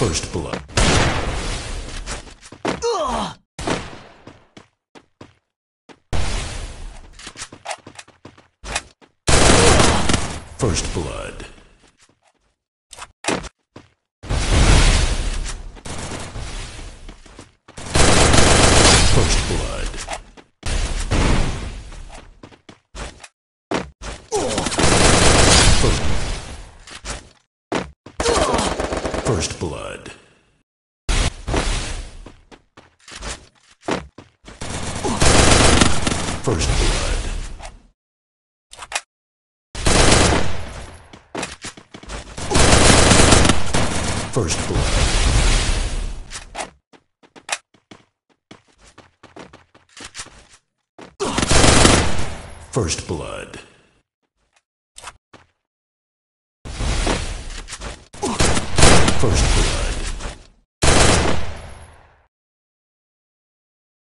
First blood. First blood. First blood. First blood. First blood. First blood. First blood. First blood.